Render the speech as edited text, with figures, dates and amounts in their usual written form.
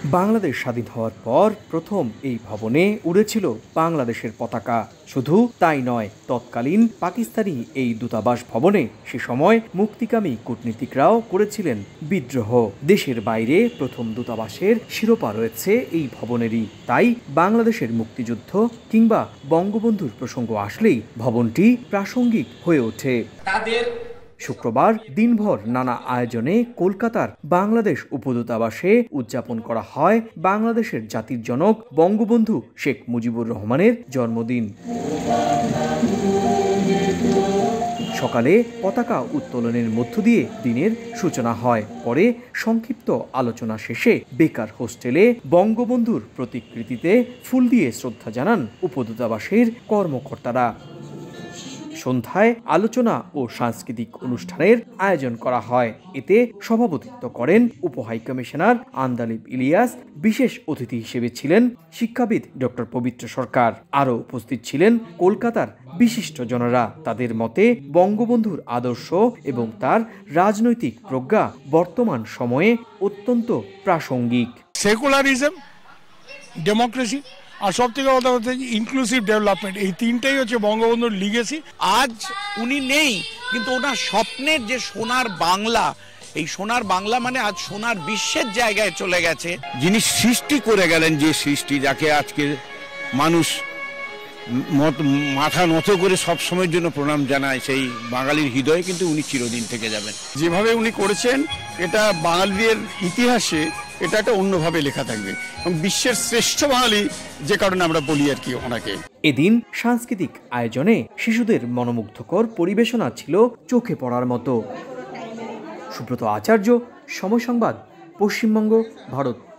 বাংলাদেশ স্বাধীন হওয়ার পর প্রথম এই ভবনে উড়েছিল বাংলাদেশের পতাকা। শুধু তাই নয়, তৎকালীন পাকিস্তানি এই দূতাবাস ভবনে সে সময় মুক্তিকামী কূটনীতিকরাও করেছিলেন বিদ্রোহ। দেশের বাইরে প্রথম দূতাবাসের শিরোপা রয়েছে এই ভবনেরই। তাই বাংলাদেশের মুক্তিযুদ্ধ কিংবা বঙ্গবন্ধুর প্রসঙ্গ আসলেই ভবনটি প্রাসঙ্গিক হয়ে ওঠে। শুক্রবার দিনভর নানা আয়োজনে কলকাতার বাংলাদেশ উপদূতাবাসে উদযাপন করা হয় বাংলাদেশের জাতির জনক বঙ্গবন্ধু শেখ মুজিবুর রহমানের জন্মদিন। সকালে পতাকা উত্তোলনের মধ্য দিয়ে দিনের সূচনা হয়। পরে সংক্ষিপ্ত আলোচনা শেষে বেকার হোস্টেলে বঙ্গবন্ধুর প্রতিকৃতিতে ফুল দিয়ে শ্রদ্ধা জানান উপদূতাবাসের কর্মকর্তারা। সন্ধ্যায় আলোচনা ও সাংস্কৃতিক অনুষ্ঠানের আয়োজন করা হয়। এতে সভাপতিত্ব করেন উপহাইকমিশনার আন্দালিব ইলিয়াস। বিশেষ অতিথি হিসেবে ছিলেন শিক্ষাবিদ ডক্টর পবিত্র সরকার। আরও উপস্থিত ছিলেন কলকাতার বিশিষ্ট জনেরা। তাদের মতে বঙ্গবন্ধুর আদর্শ এবং তার রাজনৈতিক প্রজ্ঞা বর্তমান সময়ে অত্যন্ত প্রাসঙ্গিক। সেকুলারিজম, ডেমোক্রেসি আর সব থেকে কথা হচ্ছে ইনক্লুসিভ ডেভেলপমেন্ট, এই তিনটাই হচ্ছে বঙ্গবন্ধুর লিগেসি। আজ উনি নেই, কিন্তু ওনার স্বপ্নের যে সোনার বাংলা, এই সোনার বাংলা মানে আজ সোনার বিশ্বের জায়গায় চলে গেছে। যিনি সৃষ্টি করে গেলেন, যে সৃষ্টি যাকে আজকে মানুষ মাথা নত করে সব সময়ের জন্য প্রণাম জানায়, সেই বাঙালির হৃদয়ে কিন্তু উনি চিরদিন থেকে যাবেন। যেভাবে উনি করেছেন এটা বাঙালিদের ইতিহাসে এটা একটা অন্যভাবে লেখা থাকবে এবং বিশ্বের শ্রেষ্ঠ বাঙালি যে কারণে আমরা বলি আর কি ওনাকে। এদিন সাংস্কৃতিক আয়োজনে শিশুদের মনোমুগ্ধকর পরিবেশনা ছিল চোখে পড়ার মতো। সুব্রত আচার্য, সময় সংবাদ, পশ্চিমবঙ্গ, ভারত।